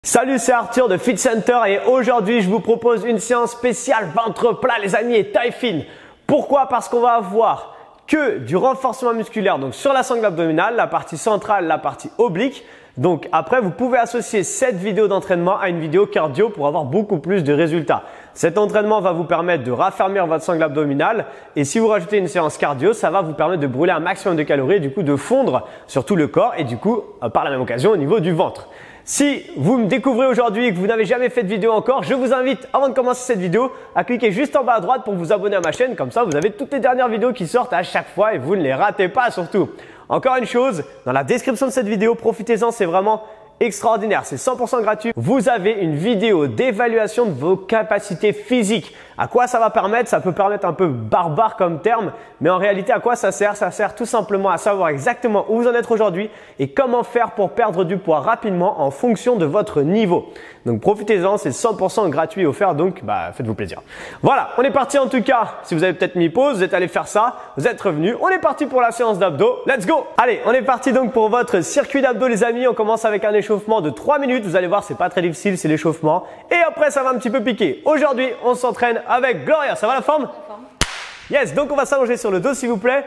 Salut, c'est Arthur de Fit Center et aujourd'hui je vous propose une séance spéciale ventre plat les amis et taille fine. Pourquoi? Parce qu'on va avoir que du renforcement musculaire donc sur la sangle abdominale, la partie centrale, la partie oblique. Donc après vous pouvez associer cette vidéo d'entraînement à une vidéo cardio pour avoir beaucoup plus de résultats. Cet entraînement va vous permettre de raffermir votre sangle abdominale et si vous rajoutez une séance cardio, ça va vous permettre de brûler un maximum de calories et du coup de fondre sur tout le corps et du coup par la même occasion au niveau du ventre. Si vous me découvrez aujourd'hui et que vous n'avez jamais fait de vidéo encore, je vous invite avant de commencer cette vidéo à cliquer juste en bas à droite pour vous abonner à ma chaîne. Comme ça, vous avez toutes les dernières vidéos qui sortent à chaque fois et vous ne les ratez pas surtout. Encore une chose, dans la description de cette vidéo, profitez-en, c'est vraiment extraordinaire, c'est 100% gratuit. Vous avez une vidéo d'évaluation de vos capacités physiques. À quoi ça va permettre? Ça peut permettre un peu barbare comme terme, mais en réalité à quoi ça sert? Ça sert tout simplement à savoir exactement où vous en êtes aujourd'hui et comment faire pour perdre du poids rapidement en fonction de votre niveau. Donc profitez-en, c'est 100% gratuit offert, donc faites-vous plaisir. Voilà, on est parti en tout cas. Si vous avez peut-être mis pause, vous êtes allé faire ça, vous êtes revenu. On est parti pour la séance d'abdos. Let's go! Allez, on est parti donc pour votre circuit d'abdos les amis. On commence avec un échauffement de 3 minutes. Vous allez voir, c'est pas très difficile, c'est l'échauffement. Et après, ça va un petit peu piquer. Aujourd'hui, on s'entraîne avec Gloria. Ça va la forme? Yes, donc on va s'allonger sur le dos s'il vous plaît.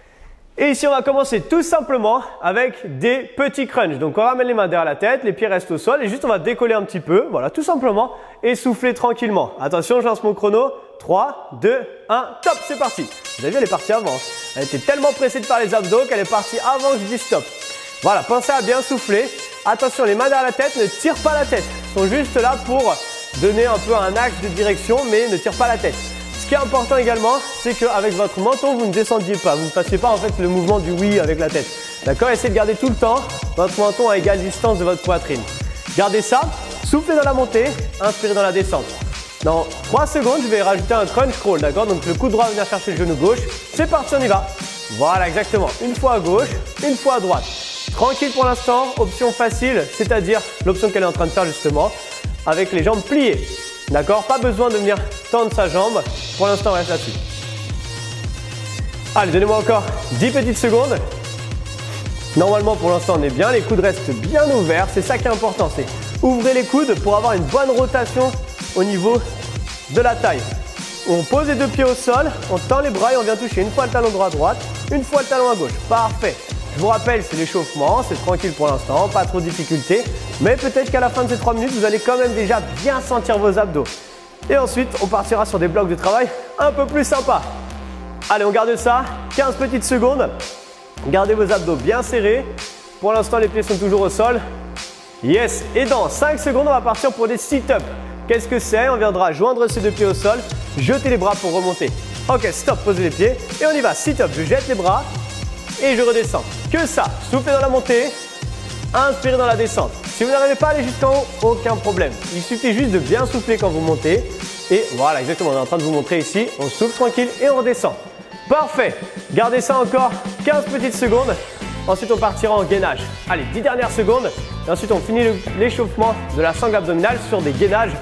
Et ici, on va commencer tout simplement avec des petits crunchs. Donc, on ramène les mains derrière la tête, les pieds restent au sol et juste on va décoller un petit peu. Voilà, tout simplement. Et souffler tranquillement. Attention, je lance mon chrono. 3, 2, 1, top, c'est parti. Vous avez vu, elle est partie avant. Elle était tellement pressée de faire les abdos qu'elle est partie avant que je dise stop. Voilà, pensez à bien souffler. Attention, les mains derrière la tête, ne tirent pas la tête. Elles sont juste là pour donner un peu un axe de direction, mais ne tirent pas la tête. Ce qui est important également, c'est qu'avec votre menton, vous ne descendiez pas. Vous ne fassiez pas en fait le mouvement du oui avec la tête. D'accord? Essayez de garder tout le temps votre menton à égale distance de votre poitrine. Gardez ça, soufflez dans la montée, inspirez dans la descente. Dans 3 secondes, je vais rajouter un crunch crawl. D'accord? Donc le coup droit va venir chercher le genou gauche. C'est parti, on y va. Voilà, exactement. Une fois à gauche, une fois à droite. Tranquille pour l'instant, option facile, c'est-à-dire l'option qu'elle est en train de faire justement, avec les jambes pliées. D'accord? Pas besoin de venir tendre sa jambe. Pour l'instant, on reste là-dessus. Allez, donnez-moi encore 10 petites secondes. Normalement, pour l'instant, on est bien. Les coudes restent bien ouverts. C'est ça qui est important. C'est ouvrez les coudes pour avoir une bonne rotation au niveau de la taille. On pose les deux pieds au sol. On tend les bras et on vient toucher une fois le talon droit à droite, une fois le talon à gauche. Parfait. Je vous rappelle, c'est l'échauffement, c'est tranquille pour l'instant, pas trop de difficultés. Mais peut-être qu'à la fin de ces 3 minutes, vous allez quand même déjà bien sentir vos abdos. Et ensuite, on partira sur des blocs de travail un peu plus sympas. Allez, on garde ça, 15 petites secondes. Gardez vos abdos bien serrés. Pour l'instant, les pieds sont toujours au sol. Yes, et dans 5 secondes, on va partir pour des sit-ups. Qu'est-ce que c'est? On viendra joindre ces deux pieds au sol, jeter les bras pour remonter. Ok, stop, posez les pieds et on y va. Sit-up, je jette les bras. Et je redescends. Que ça. Soufflez dans la montée. Inspirez dans la descente. Si vous n'arrivez pas à aller jusqu'en haut, aucun problème. Il suffit juste de bien souffler quand vous montez. Et voilà, exactement. On est en train de vous montrer ici. On souffle tranquille et on redescend. Parfait. Gardez ça encore 15 petites secondes. Ensuite, on partira en gainage. Allez, 10 dernières secondes. Et ensuite, on finit l'échauffement de la sangle abdominale sur des gainages.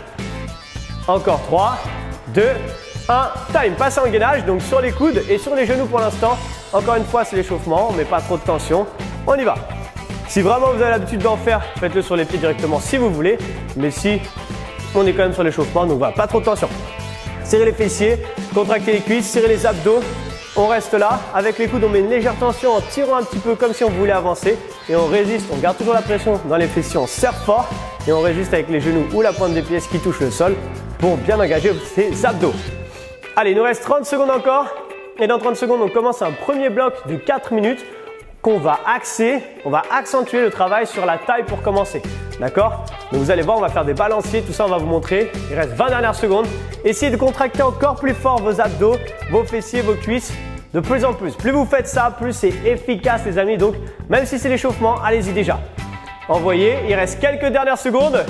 Encore 3, 2, 1. Time. Passez en gainage. Donc sur les coudes et sur les genoux pour l'instant. Encore une fois, c'est l'échauffement, on ne met pas trop de tension. On y va. Si vraiment vous avez l'habitude d'en faire, faites-le sur les pieds directement si vous voulez. Mais si on est quand même sur l'échauffement, donc voilà, pas trop de tension. Serrez les fessiers, contractez les cuisses, serrez les abdos. On reste là. Avec les coudes, on met une légère tension en tirant un petit peu comme si on voulait avancer. Et on résiste, on garde toujours la pression dans les fessiers, on serre fort. Et on résiste avec les genoux ou la pointe des pieds qui touche le sol pour bien engager ses abdos. Allez, il nous reste 30 secondes encore. Et dans 30 secondes, on commence un premier bloc de 4 minutes qu'on va axer, on va accentuer le travail sur la taille pour commencer. D'accord? Donc vous allez voir, on va faire des balanciers, tout ça on va vous montrer. Il reste 20 dernières secondes. Essayez de contracter encore plus fort vos abdos, vos fessiers, vos cuisses, de plus en plus. Plus vous faites ça, plus c'est efficace les amis. Donc même si c'est l'échauffement, allez-y déjà. Envoyez, il reste quelques dernières secondes.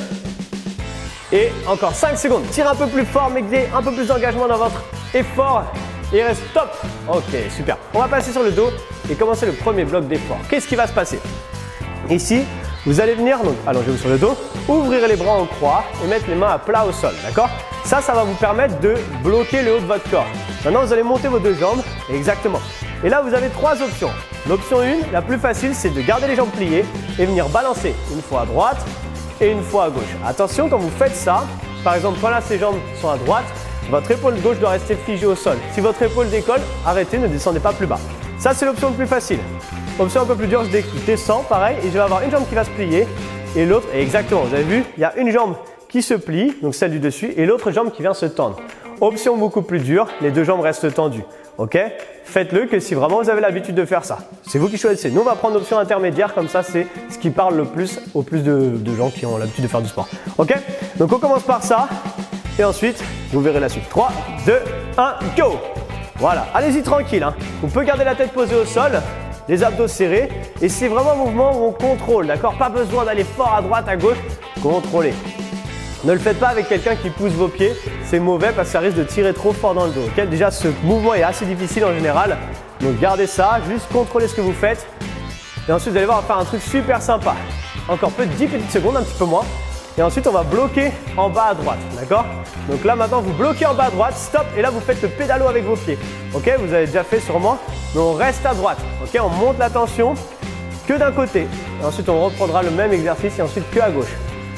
Et encore 5 secondes. Tirez un peu plus fort, mettez un peu plus d'engagement dans votre effort. Et il reste top. Ok, super. On va passer sur le dos et commencer le premier bloc d'effort. Qu'est-ce qui va se passer? Ici, vous allez venir, donc allongez-vous sur le dos, ouvrir les bras en croix et mettre les mains à plat au sol. D'accord? Ça va vous permettre de bloquer le haut de votre corps. Maintenant, vous allez monter vos deux jambes. Exactement. Et là, vous avez 3 options. L'option 1, la plus facile, c'est de garder les jambes pliées et venir balancer une fois à droite, et une fois à gauche. Attention, quand vous faites ça, par exemple, quand là, ces jambes sont à droite, votre épaule gauche doit rester figée au sol. Si votre épaule décolle, arrêtez, ne descendez pas plus bas. Ça, c'est l'option la plus facile. Option un peu plus dure, je descends, pareil, et je vais avoir une jambe qui va se plier et l'autre, et exactement, vous avez vu, il y a une jambe qui se plie, donc celle du dessus, et l'autre jambe qui vient se tendre. Option beaucoup plus dure, les deux jambes restent tendues. Ok? Faites-le que si vraiment vous avez l'habitude de faire ça. C'est vous qui choisissez. Nous, on va prendre l'option intermédiaire, comme ça, c'est ce qui parle le plus au plus de gens qui ont l'habitude de faire du sport. Ok? Donc, on commence par ça, et ensuite, vous verrez la suite. 3, 2, 1, go! Voilà, allez-y tranquille. Hein. On peut garder la tête posée au sol, les abdos serrés, et c'est vraiment un mouvement où on contrôle, d'accord? Pas besoin d'aller fort à droite, à gauche, contrôlez. Ne le faites pas avec quelqu'un qui pousse vos pieds, c'est mauvais parce que ça risque de tirer trop fort dans le dos. Okay? Déjà, ce mouvement est assez difficile en général, donc gardez ça, juste contrôlez ce que vous faites. Et ensuite, vous allez voir, on va faire un truc super sympa. Encore 10 petites secondes, un petit peu moins. Et ensuite, on va bloquer en bas à droite, d'accord? Donc là, maintenant, vous bloquez en bas à droite, stop, et là, vous faites le pédalo avec vos pieds. Ok? Vous avez déjà fait sûrement, mais on reste à droite. Ok? On monte la tension que d'un côté. Et ensuite, on reprendra le même exercice et ensuite que à gauche.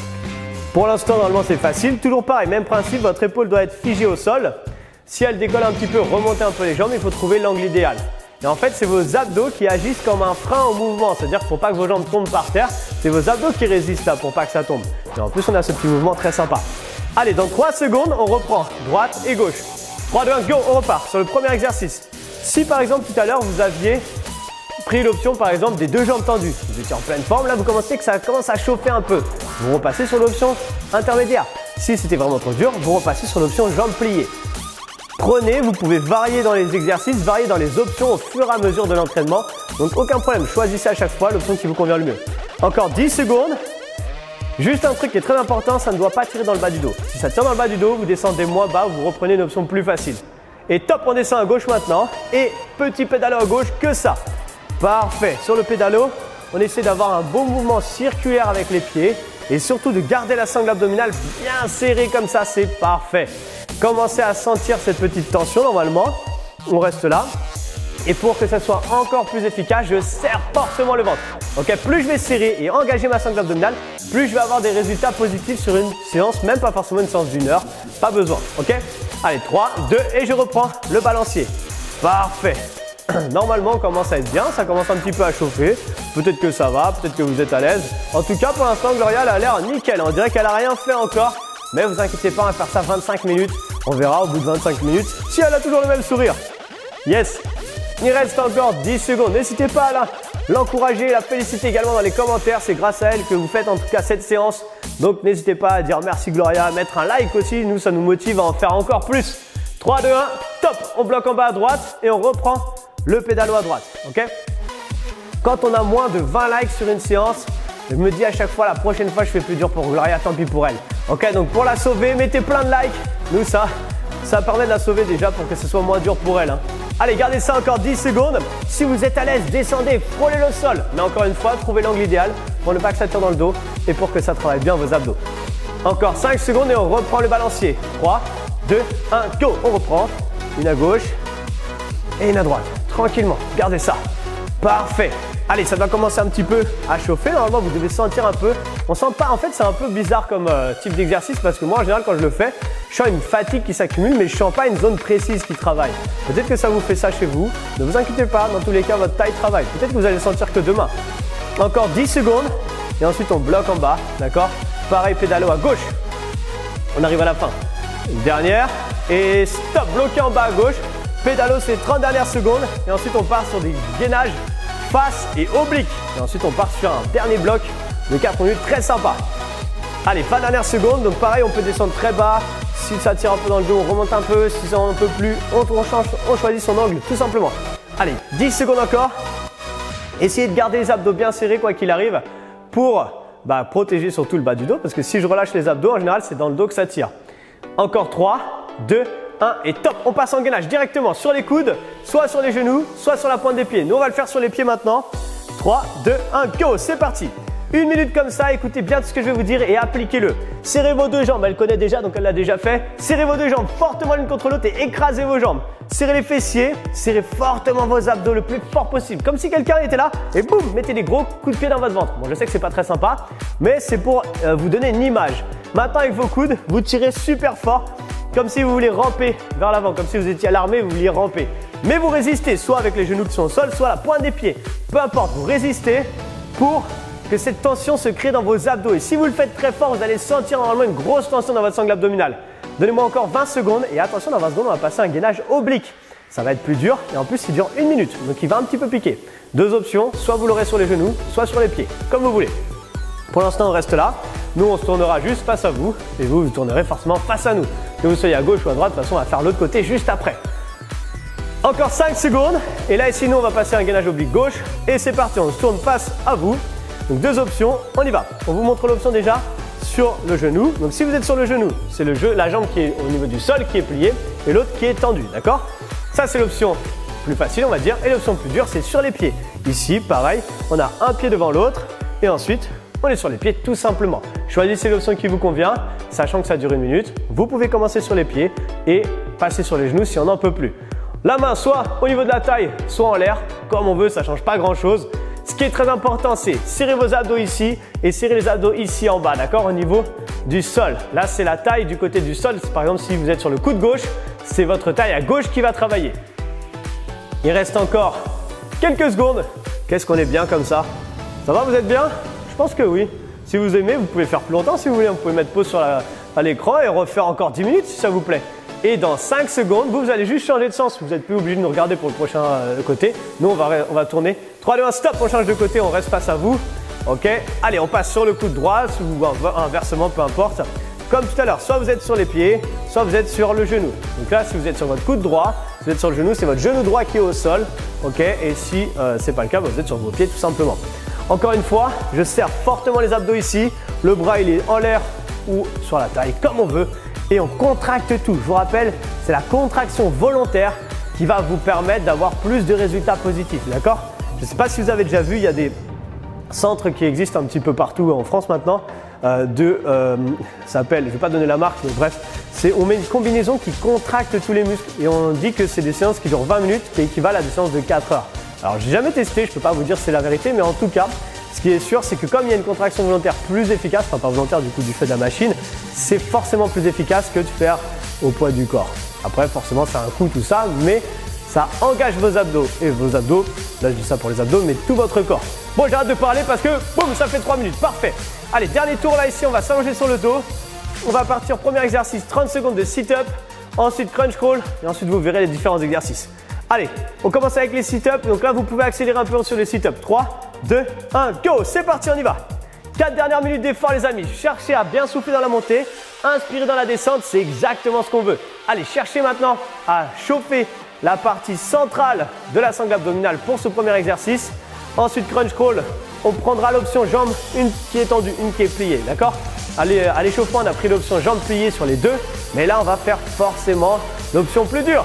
Pour l'instant, normalement, c'est facile. Toujours pareil, même principe, votre épaule doit être figée au sol. Si elle décolle un petit peu, remontez un peu les jambes, il faut trouver l'angle idéal. Et en fait, c'est vos abdos qui agissent comme un frein au mouvement. C'est-à-dire qu'il ne faut pas que vos jambes tombent par terre. C'est vos abdos qui résistent là pour pas que ça tombe. Et en plus, on a ce petit mouvement très sympa. Allez, dans 3 secondes, on reprend droite et gauche. 3, 2, 1, go, on repart sur le premier exercice. Si par exemple, tout à l'heure, vous aviez pris l'option par exemple des deux jambes tendues, vous étiez en pleine forme, là vous commencez que ça commence à chauffer un peu, vous repassez sur l'option intermédiaire. Si c'était vraiment trop dur, vous repassez sur l'option jambes pliées. Prenez, vous pouvez varier dans les exercices, varier dans les options au fur et à mesure de l'entraînement, donc aucun problème, choisissez à chaque fois l'option qui vous convient le mieux. Encore 10 secondes. Juste un truc qui est très important, ça ne doit pas tirer dans le bas du dos. Si ça tire dans le bas du dos, vous descendez moins bas, vous reprenez une option plus facile. Et top, on descend à gauche maintenant et petit pédalo à gauche, que ça. Parfait. Sur le pédalo, on essaie d'avoir un bon mouvement circulaire avec les pieds et surtout de garder la sangle abdominale bien serrée comme ça, c'est parfait. Commencez à sentir cette petite tension normalement. On reste là. Et pour que ça soit encore plus efficace, je serre fortement le ventre. Ok, plus je vais serrer et engager ma sangle abdominale, plus je vais avoir des résultats positifs sur une séance, même pas forcément une séance d'1 heure. Pas besoin. Ok. Allez, 3, 2 et je reprends le balancier. Parfait. Normalement, on commence à être bien, ça commence un petit peu à chauffer. Peut-être que ça va, peut-être que vous êtes à l'aise. En tout cas, pour l'instant, Gloria elle a l'air nickel. On dirait qu'elle n'a rien fait encore. Mais vous inquiétez pas, on va faire ça 25 minutes. On verra au bout de 25 minutes si elle a toujours le même sourire. Yes! Il reste encore 10 secondes. N'hésitez pas à l'encourager, la féliciter également dans les commentaires. C'est grâce à elle que vous faites en tout cas cette séance. Donc n'hésitez pas à dire merci Gloria, à mettre un like aussi. Nous, ça nous motive à en faire encore plus. 3, 2, 1, top! On bloque en bas à droite et on reprend le pédalo à droite, ok? Quand on a moins de 20 likes sur une séance, je me dis à chaque fois, la prochaine fois, je fais plus dur pour Gloria, tant pis pour elle. Ok, donc pour la sauver, mettez plein de likes. Nous, ça permet de la sauver déjà pour que ce soit moins dur pour elle. Hein. Allez, gardez ça encore 10 secondes. Si vous êtes à l'aise, descendez, frôlez le sol. Mais encore une fois, trouvez l'angle idéal pour ne pas que ça tire dans le dos et pour que ça travaille bien vos abdos. Encore 5 secondes et on reprend le balancier. 3, 2, 1, go! On reprend. Une à gauche et une à droite. Tranquillement, gardez ça. Parfait. Allez, ça doit commencer un petit peu à chauffer. Normalement, vous devez sentir un peu. On sent pas, en fait, c'est un peu bizarre comme type d'exercice parce que moi, en général, quand je le fais, je sens une fatigue qui s'accumule, mais je sens pas une zone précise qui travaille. Peut-être que ça vous fait ça chez vous. Ne vous inquiétez pas, dans tous les cas, votre taille travaille. Peut-être que vous allez le sentir que demain. Encore 10 secondes et ensuite, on bloque en bas. D'accord? Pareil, pédalo à gauche. On arrive à la fin. Une dernière et stop, bloqué en bas à gauche. Pédalo, c'est 30 dernières secondes et ensuite on part sur des gainages face et oblique. Et ensuite on part sur un dernier bloc de 4 minutes très sympa. Allez, fin dernière seconde, donc pareil on peut descendre très bas. Si ça tire un peu dans le dos, on remonte un peu. Si ça un peu plus, on choisit son angle tout simplement. Allez, 10 secondes encore. Essayez de garder les abdos bien serrés quoi qu'il arrive pour protéger surtout le bas du dos parce que si je relâche les abdos en général c'est dans le dos que ça tire. Encore 3, 2, 1 et top, on passe en gainage directement sur les coudes, soit sur les genoux, soit sur la pointe des pieds. Nous, on va le faire sur les pieds maintenant. 3, 2, 1, go, c'est parti. 1 minute comme ça, écoutez bien tout ce que je vais vous dire et appliquez-le. Serrez vos deux jambes, elle connaît déjà donc elle l'a déjà fait. Serrez vos deux jambes fortement l'une contre l'autre et écrasez vos jambes. Serrez les fessiers, serrez fortement vos abdos le plus fort possible. Comme si quelqu'un était là et boum, mettez des gros coups de pied dans votre ventre. Bon, je sais que c'est pas très sympa, mais c'est pour vous donner une image. Maintenant avec vos coudes, vous tirez super fort, comme si vous voulez ramper vers l'avant, comme si vous étiez à l'armée, vous vouliez ramper. Mais vous résistez, soit avec les genoux qui sont au sol, soit à la pointe des pieds. Peu importe, vous résistez pour que cette tension se crée dans vos abdos. Et si vous le faites très fort, vous allez sentir normalement une grosse tension dans votre sangle abdominale. Donnez-moi encore 20 secondes et attention, dans 20 secondes, on va passer un gainage oblique. Ça va être plus dur et en plus, il dure 1 minute, donc il va un petit peu piquer. Deux options, soit vous l'aurez sur les genoux, soit sur les pieds, comme vous voulez. Pour l'instant, on reste là. Nous, on se tournera juste face à vous et vous, vous tournerez forcément face à nous. Que vous soyez à gauche ou à droite, de toute façon, on va faire l'autre côté juste après. Encore 5 secondes et là, ici, nous, on va passer un gainage oblique gauche et c'est parti, on se tourne face à vous. Donc deux options, on y va. On vous montre l'option déjà sur le genou. Donc si vous êtes sur le genou, c'est la jambe qui est au niveau du sol qui est pliée et l'autre qui est tendue, d'accord? Ça c'est l'option plus facile on va dire et l'option plus dure c'est sur les pieds. Ici pareil, on a un pied devant l'autre et ensuite on est sur les pieds tout simplement. Choisissez l'option qui vous convient, sachant que ça dure 1 minute. Vous pouvez commencer sur les pieds et passer sur les genoux si on n'en peut plus. La main soit au niveau de la taille, soit en l'air, comme on veut, ça ne change pas grand chose. Ce qui est très important, c'est serrer vos abdos ici et serrer les abdos ici en bas, d'accord, au niveau du sol. Là, c'est la taille du côté du sol. Par exemple, si vous êtes sur le coude gauche, c'est votre taille à gauche qui va travailler. Il reste encore quelques secondes. Qu'est-ce qu'on est bien comme ça? Ça va, vous êtes bien? Je pense que oui. Si vous aimez, vous pouvez faire plus longtemps si vous voulez. Vous pouvez mettre pause à l'écran et refaire encore 10 minutes si ça vous plaît. Et dans 5 secondes, vous allez juste changer de sens. Vous n'êtes plus obligé de nous regarder pour le prochain côté. Nous, on va tourner. 3, 2, 1, stop. On change de côté, on reste face à vous. Ok. Allez, on passe sur le coude droit ou inversement, peu importe. Comme tout à l'heure, soit vous êtes sur les pieds, soit vous êtes sur le genou. Donc là, si vous êtes sur votre coude droit, si vous êtes sur le genou, c'est votre genou droit qui est au sol. Ok. Et si ce n'est pas le cas, vous êtes sur vos pieds tout simplement. Encore une fois, je serre fortement les abdos ici. Le bras, il est en l'air ou sur la taille, comme on veut. Et on contracte tout. Je vous rappelle, c'est la contraction volontaire qui va vous permettre d'avoir plus de résultats positifs. D'accord? Je ne sais pas si vous avez déjà vu, il y a des centres qui existent un petit peu partout en France maintenant. Ça s'appelle, je ne vais pas donner la marque, mais bref, on met une combinaison qui contracte tous les muscles. Et on dit que c'est des séances qui durent 20 minutes, qui équivalent à des séances de 4 heures. Alors, je n'ai jamais testé, je ne peux pas vous dire si c'est la vérité, mais en tout cas, ce qui est sûr, c'est que comme il y a une contraction volontaire plus efficace, enfin pas volontaire du coup du fait de la machine, c'est forcément plus efficace que de faire au poids du corps. Après, forcément, ça a un coût tout ça, mais ça engage vos abdos. Et vos abdos, là je dis ça pour les abdos, mais tout votre corps. Bon, j'arrête de parler parce que, boum, ça fait 3 minutes. Parfait. Allez, dernier tour là ici, on va s'allonger sur le dos. On va partir, premier exercice, 30 secondes de sit-up, ensuite crunch crawl, et ensuite vous verrez les différents exercices. Allez, on commence avec les sit-ups. Donc là, vous pouvez accélérer un peu sur les sit-ups. 3, 2, 1, go! C'est parti, on y va. 4 dernières minutes d'effort, les amis. Cherchez à bien souffler dans la montée. Inspirez dans la descente, c'est exactement ce qu'on veut. Allez, cherchez maintenant à chauffer la partie centrale de la sangle abdominale pour ce premier exercice. Ensuite, crunch crawl. On prendra l'option jambes, une qui est tendue, une qui est pliée. D'accord? Allez, à l'échauffement, on a pris l'option jambes pliées sur les deux. Mais là, on va faire forcément l'option plus dure.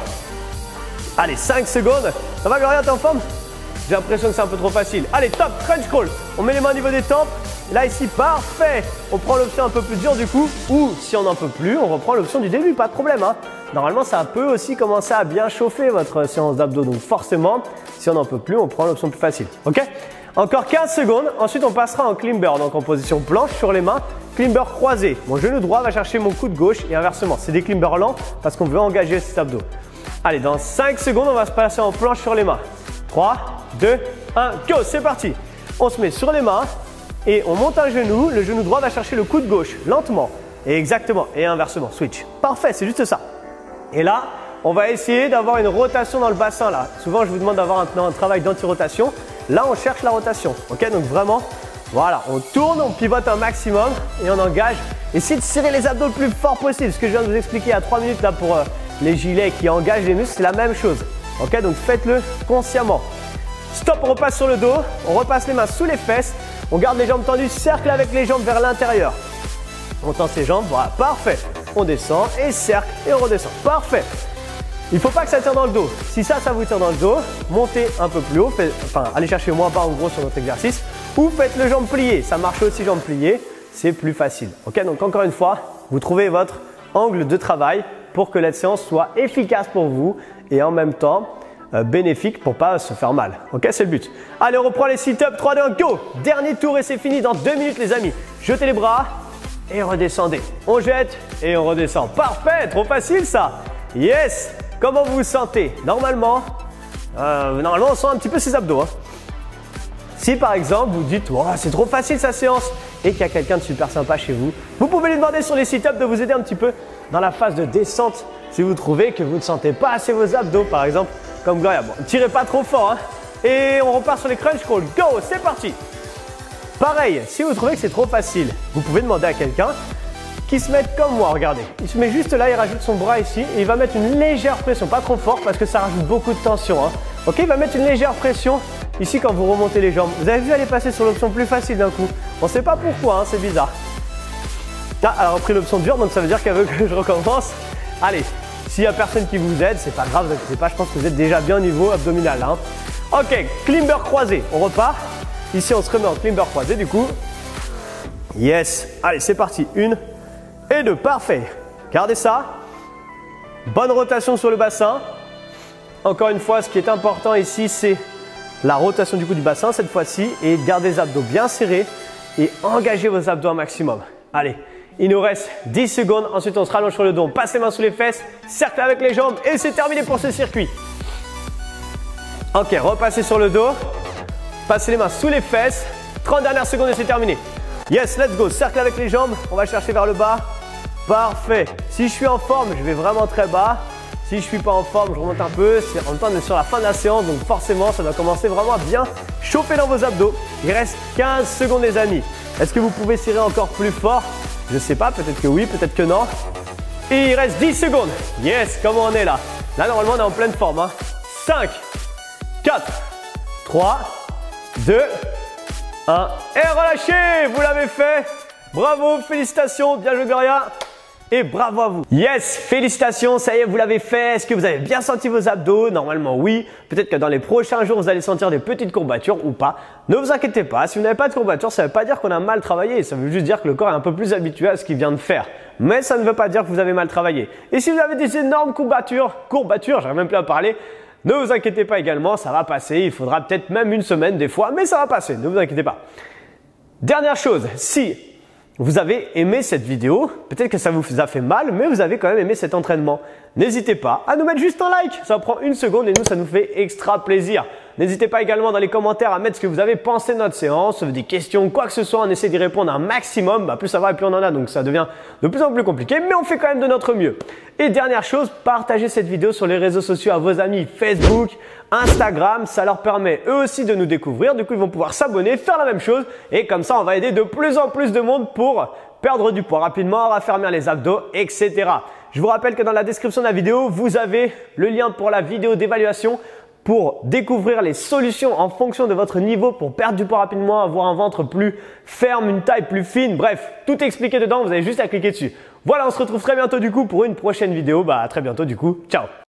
Allez, 5 secondes. Ça va, Gloria, t'es en forme? J'ai l'impression que c'est un peu trop facile. Allez, top, crunch crawl. On met les mains au niveau des tempes. Là, ici, parfait. On prend l'option un peu plus dure du coup. Ou si on n'en peut plus, on reprend l'option du début. Pas de problème. Hein. Normalement, ça peut aussi commencer à bien chauffer votre séance d'abdos. Donc forcément, si on n'en peut plus, on prend l'option plus facile. Ok? Encore 15 secondes. Ensuite, on passera en climber. Donc en position planche sur les mains. Climber croisé. Mon genou droit va chercher mon coude gauche et inversement. C'est des climbers lents parce qu'on veut engager cet abdos. Allez, dans 5 secondes, on va se passer en planche sur les mains. 3, 2, 1, go! C'est parti! On se met sur les mains et on monte un genou. Le genou droit va chercher le coude gauche, lentement. Et exactement. Et inversement, switch. Parfait, c'est juste ça. Et là, on va essayer d'avoir une rotation dans le bassin. Là. Souvent, je vous demande d'avoir un travail d'anti-rotation. Là, on cherche la rotation. Ok? Donc vraiment, voilà, on tourne, on pivote un maximum et on engage. Essayez de serrer les abdos le plus fort possible. Ce que je viens de vous expliquer il y a 3 minutes là pour les gilets qui engagent les muscles, c'est la même chose. Ok, donc faites-le consciemment. Stop, on repasse sur le dos, on repasse les mains sous les fesses, on garde les jambes tendues, cercle avec les jambes vers l'intérieur. On tend ses jambes, voilà, parfait. On descend et cercle et on redescend, parfait. Il ne faut pas que ça tire dans le dos. Si ça vous tire dans le dos, montez un peu plus haut, allez chercher moins bas en gros sur notre exercice. ou faites le jambe pliée. Ça marche aussi jambe pliée, c'est plus facile. Ok, donc encore une fois, vous trouvez votre angle de travail pour que la séance soit efficace pour vous et en même temps bénéfique pour ne pas se faire mal. Ok, c'est le but. Allez, on reprend les sit-ups. 3, 2, 1, go! Dernier tour et c'est fini dans 2 minutes les amis. Jetez les bras et redescendez. On jette et on redescend. Parfait, trop facile ça. Yes! Comment vous vous sentez? Normalement, on sent un petit peu ses abdos. Hein. Si par exemple vous dites oh, c'est trop facile sa séance et qu'il y a quelqu'un de super sympa chez vous, vous pouvez lui demander sur les sit-ups de vous aider un petit peu dans la phase de descente si vous trouvez que vous ne sentez pas assez vos abdos par exemple comme Gloria. Bon, tirez pas trop fort hein. Et on repart sur les crunch crawls. Go, c'est parti. Pareil, si vous trouvez que c'est trop facile, vous pouvez demander à quelqu'un qui se mette comme moi, regardez. Il se met juste là, il rajoute son bras ici et il va mettre une légère pression, pas trop fort parce que ça rajoute beaucoup de tension. Hein. Ok, il va mettre une légère pression ici quand vous remontez les jambes. Vous avez vu, elle est passée sur l'option plus facile d'un coup. On ne sait pas pourquoi, hein, c'est bizarre. Ah, elle a repris l'option dure, donc ça veut dire qu'elle veut que je recommence. Allez, s'il n'y a personne qui vous aide, c'est pas grave, vous inquiétez pas, je pense que vous êtes déjà bien au niveau abdominal. Hein. Ok, climber croisé, on repart. Ici, on se remet en climber croisé du coup. Yes, allez, c'est parti. 1 et 2, parfait. Gardez ça. Bonne rotation sur le bassin. Encore une fois, ce qui est important ici, c'est la rotation du coup du bassin cette fois-ci et gardez les abdos bien serrés et engagez vos abdos un maximum. Allez, il nous reste 10 secondes. Ensuite, on se rallonge sur le dos. On passe les mains sous les fesses, cercle avec les jambes et c'est terminé pour ce circuit. Ok, repassez sur le dos. Passez les mains sous les fesses. 30 dernières secondes et c'est terminé. Yes, let's go. Cercle avec les jambes. On va chercher vers le bas. Parfait. Si je suis en forme, je vais vraiment très bas. Si je ne suis pas en forme, je remonte un peu. En même temps, on est sur la fin de la séance, donc forcément, ça doit commencer vraiment à bien chauffer dans vos abdos. Il reste 15 secondes, les amis. Est-ce que vous pouvez serrer encore plus fort? Je ne sais pas, peut-être que oui, peut-être que non. Et il reste 10 secondes. Yes, comment on est là? Là, normalement, on est en pleine forme. Hein. 5, 4, 3, 2, 1. Et relâchez! Vous l'avez fait. Bravo, félicitations. Bien joué, Gloria. Et bravo à vous. Yes, félicitations, ça y est, vous l'avez fait. Est-ce que vous avez bien senti vos abdos? Normalement, oui. Peut-être que dans les prochains jours, vous allez sentir des petites courbatures ou pas. Ne vous inquiétez pas, si vous n'avez pas de courbatures, ça ne veut pas dire qu'on a mal travaillé. Ça veut juste dire que le corps est un peu plus habitué à ce qu'il vient de faire. Mais ça ne veut pas dire que vous avez mal travaillé. Et si vous avez des énormes courbatures, j'arrive même plus à parler, ne vous inquiétez pas également, ça va passer. Il faudra peut-être même une semaine des fois, mais ça va passer, ne vous inquiétez pas. Dernière chose, si vous avez aimé cette vidéo, peut-être que ça vous a fait mal, mais vous avez quand même aimé cet entraînement. N'hésitez pas à nous mettre juste un like, ça prend 1 seconde et nous, ça nous fait extra plaisir. N'hésitez pas également dans les commentaires à mettre ce que vous avez pensé de notre séance, des questions, quoi que ce soit, on essaie d'y répondre un maximum. Plus ça va et plus on en a, donc ça devient de plus en plus compliqué, mais on fait quand même de notre mieux. Et dernière chose, partagez cette vidéo sur les réseaux sociaux à vos amis Facebook, Instagram, ça leur permet eux aussi de nous découvrir. Du coup, ils vont pouvoir s'abonner, faire la même chose et comme ça, on va aider de plus en plus de monde pour perdre du poids rapidement, raffermir les abdos, etc. Je vous rappelle que dans la description de la vidéo, vous avez le lien pour la vidéo d'évaluation pour découvrir les solutions en fonction de votre niveau pour perdre du poids rapidement, avoir un ventre plus ferme, une taille plus fine. Bref, tout est expliqué dedans, vous avez juste à cliquer dessus. Voilà, on se retrouve très bientôt du coup pour une prochaine vidéo. À très bientôt du coup. Ciao!